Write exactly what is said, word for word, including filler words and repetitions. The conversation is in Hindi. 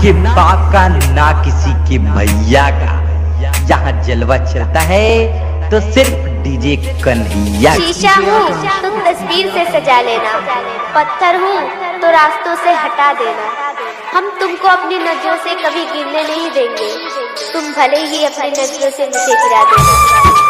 के बाप का ना किसी के भैया का। यहाँ जलवा चलता है तो सिर्फ डीजे कन्हैया। शीशा हूँ तुम तस्वीर से सजा लेना, पत्थर हूँ तो रास्तों से हटा देना। हम तुमको अपनी नजरों से कभी गिरने नहीं देंगे, तुम भले ही अपनी नजरों से मुझे गिरा देना।